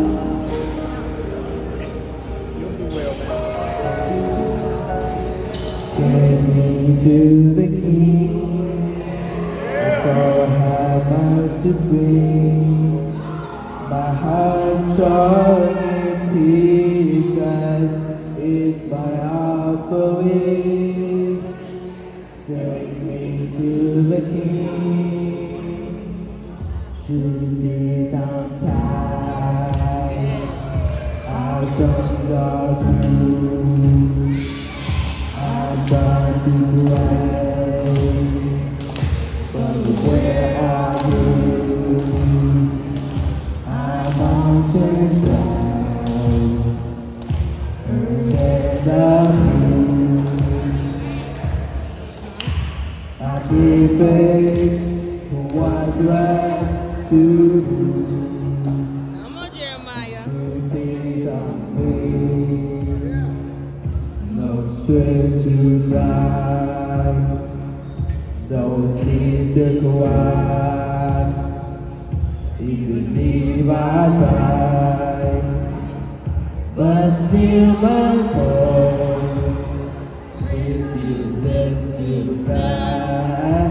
You'll do well, man. Take me to the king, for how much to bring. My heart's torn in pieces, it's my offering. Take me to the king. Truth is I'm tired, I've done all through. I'm trying to pray, but where are you? I'm mountains down, and I'm I keep faith for what's right to do. Come on, Jeremiah. Things on me, no strength to fly, no trees to climb. Even if I try, but still my soul refuses to die.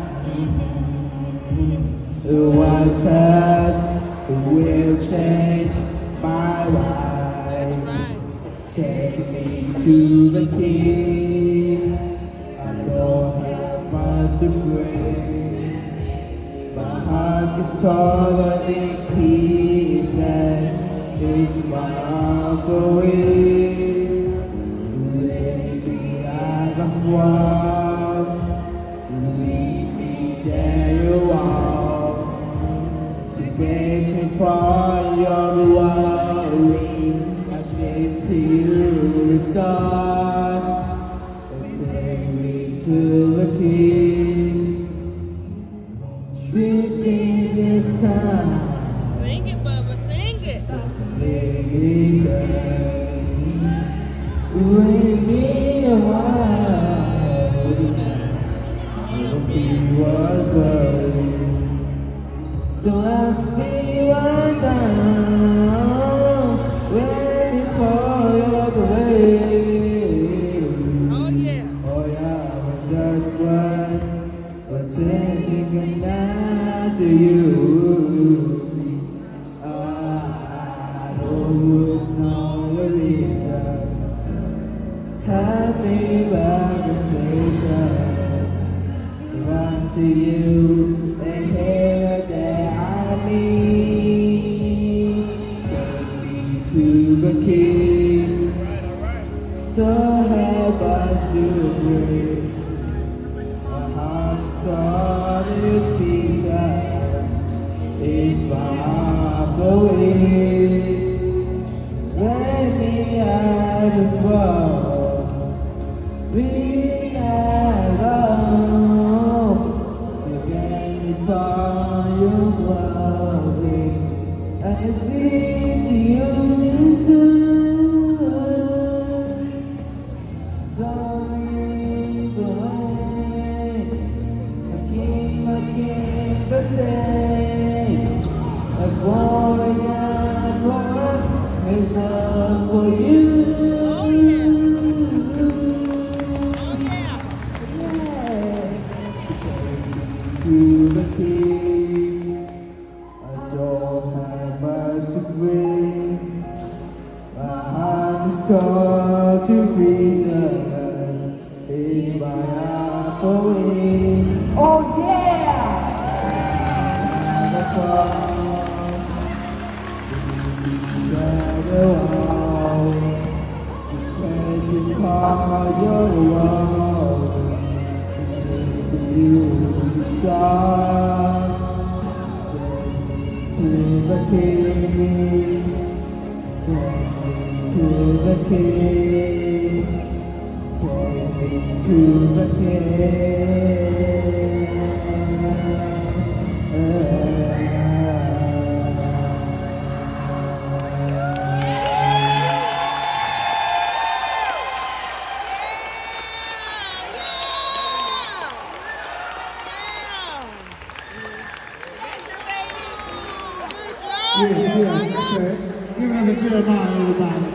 One touch will change my life. Take me to the king. I don't have much to bring. My heart is torn in pieces. It's my offering. Lately I got one. Leave me there you are. To gain upon your glory, I say to you, son, take me to the king. Sing this time. Sing it, Bubba, sing it. Living days, bring me a while. He was worthy. So ask me right down, waiting for your grace. Oh, yeah. Oh yeah, we're just one, but changing and after you. I don't use no reason. Have me conversation to run to you and hear that I need. Take me to the king. To help us to breathe. My heart's torn in pieces. It's far away. Let me out the fall. Be alone to gain upon your glory. I see to you soon. For you. Oh, yeah. Oh, yeah. To the king, I don't have much to bring. My heart is torn to pieces. It's my offering. Oh yeah! The wall, just when you call your walls, listen to you song. To the king, to the king, to the king. Good job, Yeah, Jeremiah. okay. Give it up for Jeremiah, everybody.